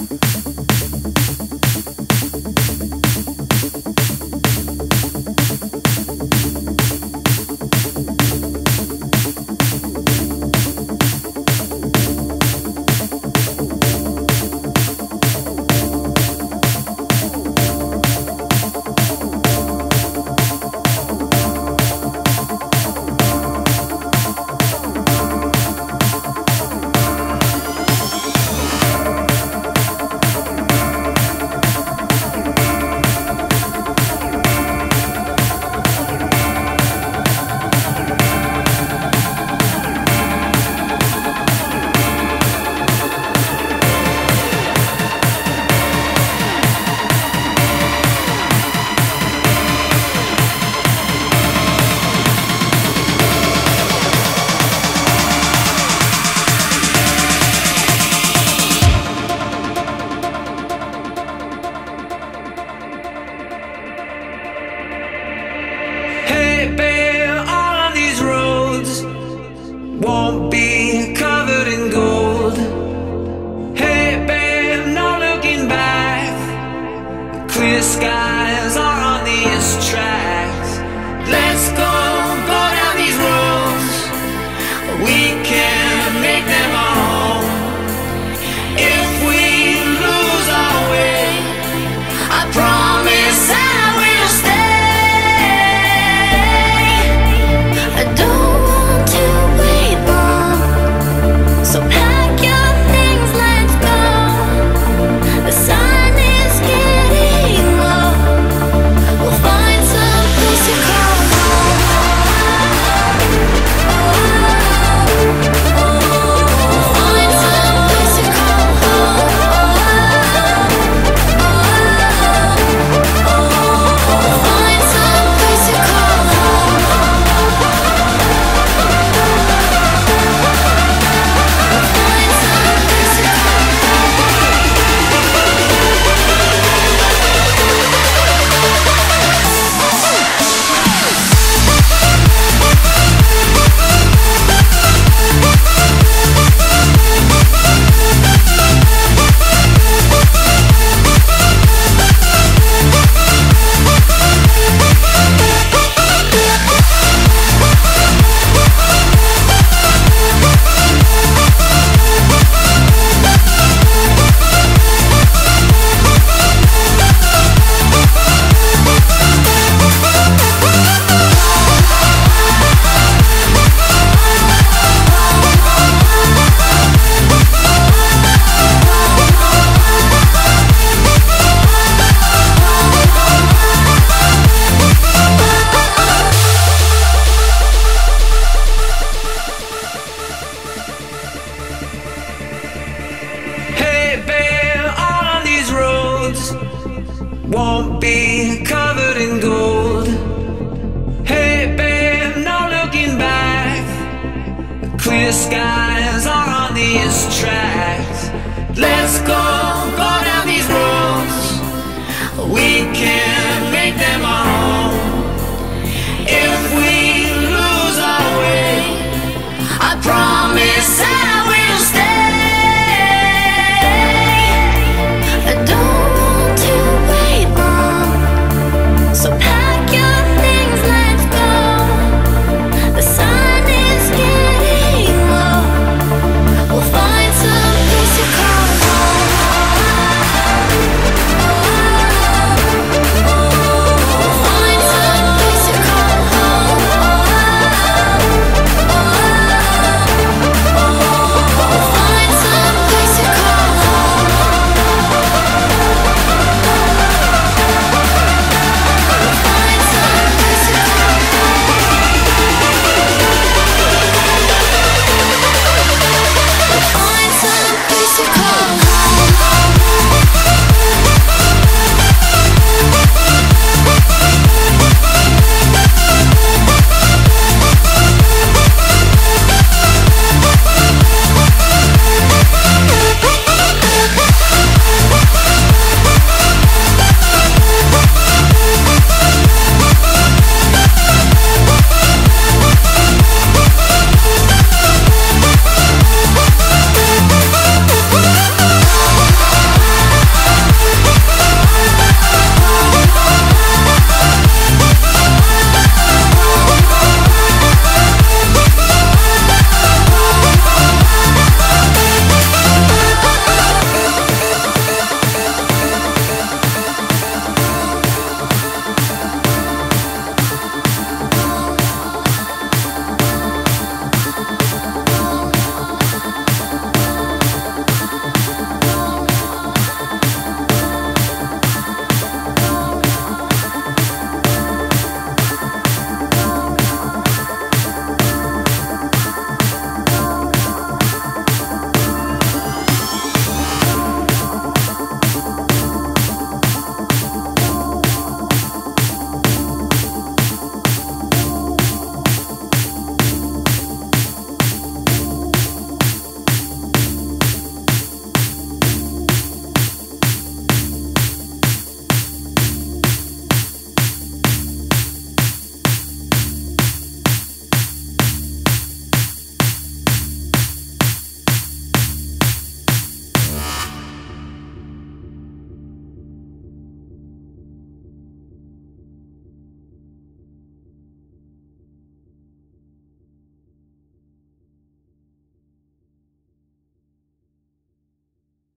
won't be covered in gold. Hey babe, no looking back. Clear skies are on these tracks. Let's go down these roads. We can make them our home. If we lose our way, I promise I will stay. I don't want to wait long, so pack your things, let's go. The sun is getting low. We'll find some place to call home. We'll find some place to call home. We'll find some place to call home. Won't be covered in gold. Hey babe, no looking back. Clear skies are on these tracks. Let's go down these roads. We can make them our home. If we lose our way, I promise I will stay. I don't want to wait long, so pack your things, let's go. The sun is getting low. We'll find some place to call home. We'll find some place to call home. We'll find some place to call home. Find some place to call home.